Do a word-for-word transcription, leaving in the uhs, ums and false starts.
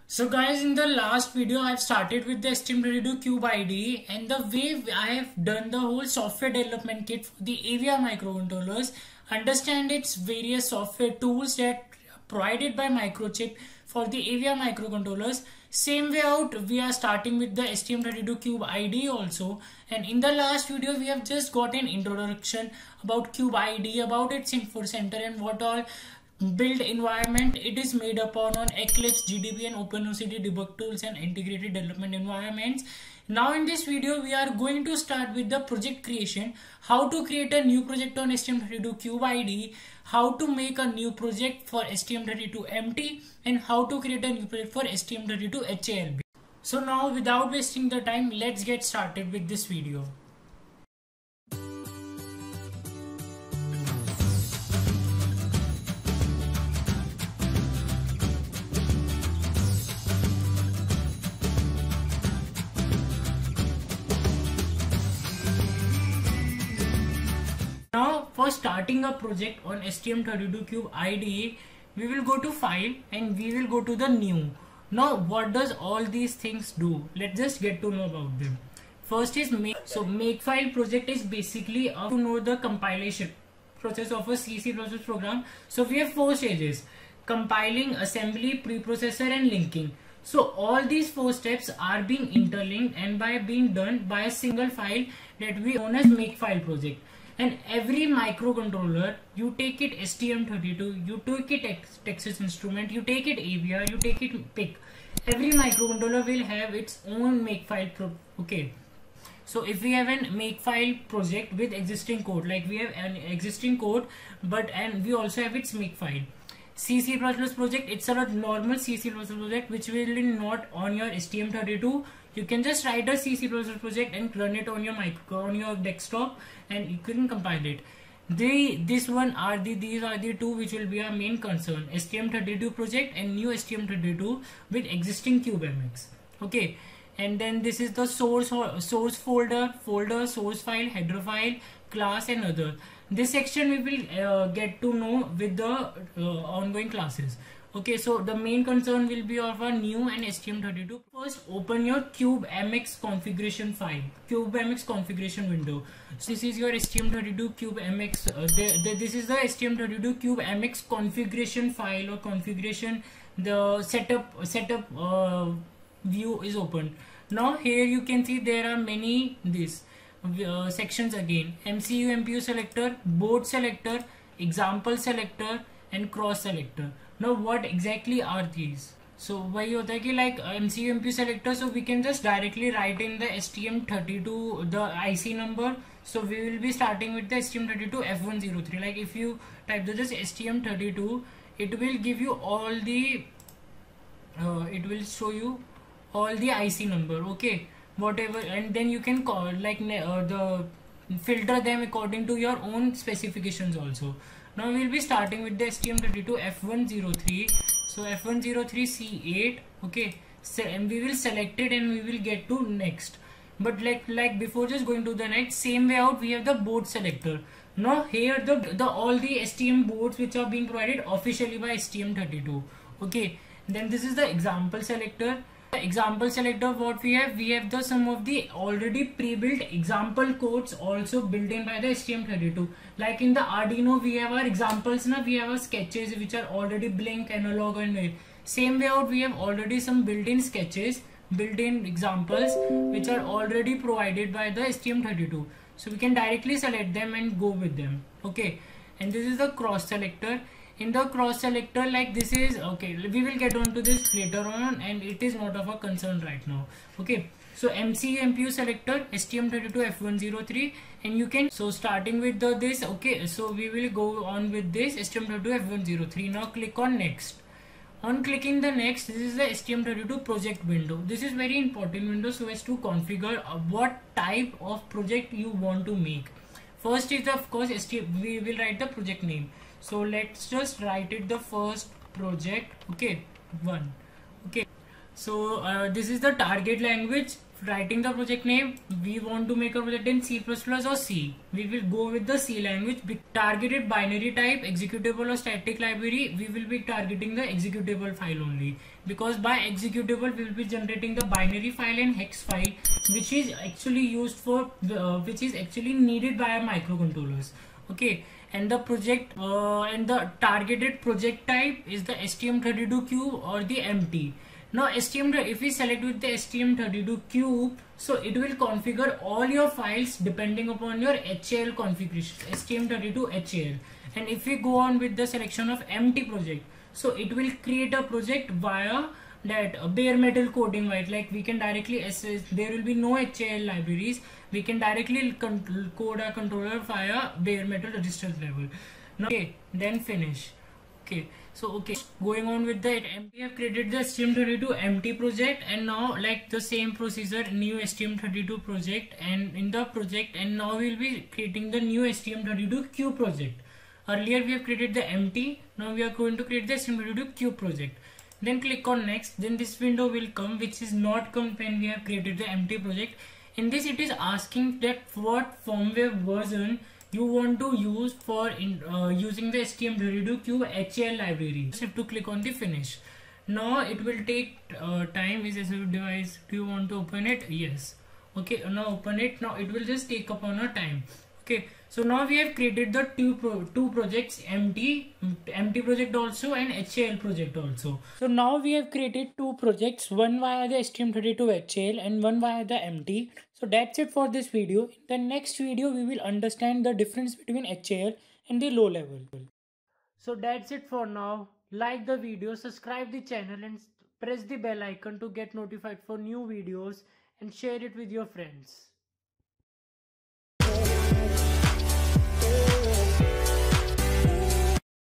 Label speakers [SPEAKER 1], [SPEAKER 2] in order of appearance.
[SPEAKER 1] So guys, in the last video I've started with the S T M thirty-two Cube I D E, and the way I have done the whole software development kit for the A V R microcontrollers, understand its various software tools that provided by Microchip for the A V R microcontrollers. Same way out, we are starting with the S T M thirty-two Cube I D E also, and in the last video we have just got an introduction about Cube I D E, about its info center and what all build environment it is made upon on Eclipse, G D B and OpenOCD debug tools and integrated development environments. Now in this video we are going to start with the project creation, how to create a new project on S T M thirty-two Cube I D E, how to make a new project for S T M thirty-two M T, and how to create a new project for S T M thirty-two H A L B. So now without wasting the time, let's get started with this video. Now for starting a project on S T M thirty-two Cube I D E, we will go to file and we will go to the new. Now what does all these things do? Let's just get to know about them. First is make. So makefile project is basically uh, to know the compilation process of a C C process program. So we have four stages: compiling, assembly, preprocessor and linking. So all these four steps are being interlinked and by being done by a single file that we own as makefile project. And every microcontroller, you take it S T M thirty-two, you take it Texas Instrument, you take it A V R, you take it P I C. Every microcontroller will have its own makefile pro okay. So if we have an makefile project with existing code, like we have an existing code, but and we also have its makefile. C C plus plus project, it's a normal C C plus plus project which will not on your S T M thirty-two. You can just write a C C plus plus project and run it on your micro on your desktop, and you can compile it. They this one are the these are the two which will be our main concern: S T M thirty-two project and new S T M thirty-two with existing CubeMX. Okay, and then this is the source source folder, folder, source file, header file, class and other. This section we will uh, get to know with the uh, ongoing classes. Okay, so the main concern will be of our new and S T M thirty-two. First, open your CubeMX configuration file, CubeMX configuration window. So this is your S T M thirty-two CubeMX. Uh, the, the, this is the S T M thirty-two CubeMX configuration file or configuration. The setup setup uh, view is open. Now here you can see there are many this uh, sections again: M C U M P U selector, board selector, example selector, and cross selector. Now what exactly are these? So why hota hai ki like M C U M P U selector, so we can just directly write in the S T M thirty-two the I C number. So we will be starting with the S T M thirty-two F one zero three. Like if you type this S T M thirty-two, it will give you all the uh, it will show you all the I C number, okay, whatever, and then you can call like uh, the filter them according to your own specifications also. Now we will be starting with the S T M thirty-two F one zero three. So F one zero three C eight, okay, so, and we will select it and we will get to next. But like like before just going to the next, same way out we have the board selector. Now here the the all the S T M boards which are being provided officially by S T M thirty-two. Okay, then this is the example selector. Example selector, what we have we have the some of the already pre-built example codes also built in by the S T M thirty-two. Like in the Arduino we have our examples, now we have our sketches which are already blink, analog and made. Same way out we have already some built-in sketches, built-in examples which are already provided by the S T M thirty-two. So we can directly select them and go with them. Okay, and this is the cross selector. In the cross selector, like this is okay, we will get on to this later on and it is not of a concern right now. Okay, so M C U M P U selector, S T M thirty-two F one zero three, and you can, so starting with the this, okay, so we will go on with this S T M thirty-two F one zero three. Now click on next. On clicking the next, this is the S T M thirty-two project window. This is very important window so as to configure uh, what type of project you want to make. First is of course S T M, we will write the project name. So let's just write it the first project, okay, one. Okay, so uh, this is the target language writing the project name, we want to make a project in C plus plus or C. We will go with the C language. Targeted binary type, executable or static library, we will be targeting the executable file only, because by executable we will be generating the binary file and hex file, which is actually used for uh, which is actually needed by our microcontrollers. Okay, and the project uh, and the targeted project type is the S T M thirty-two cube or the M T. Now S T M, if we select with the S T M thirty-two cube, so it will configure all your files depending upon your H A L configuration, S T M thirty-two H A L. And if we go on with the selection of M T project, so it will create a project via that uh, bare metal coding, right? Like we can directly assess, there will be no H A L libraries, we can directly code a controller via bare metal register level. Now, okay, then finish. Okay, so okay, going on with that, we have created the S T M thirty-two M T project, and now like the same procedure, new S T M thirty-two project, and in the project, and now we will be creating the new S T M thirty-two cube project. Earlier we have created the M T, now we are going to create the S T M thirty-two cube project. Then click on next, then this window will come, which is not come when we have created the M T project. In this it is asking that what firmware version you want to use for in, uh, using the S T M thirty-two cube H A L library. Just have to click on the finish. Now it will take uh, time. Is S S D device, do you want to open it? Yes. Okay, now open it. Now it will just take upon a time. Okay, so now we have created the two pro two projects, M T M T project also and H A L project also. So now we have created two projects, one via the S T M thirty-two H A L and one via the M T. So that's it for this video. In the next video we will understand the difference between H A L and the low level. So that's it for now. Like the video, subscribe the channel and press the bell icon to get notified for new videos, and share it with your friends.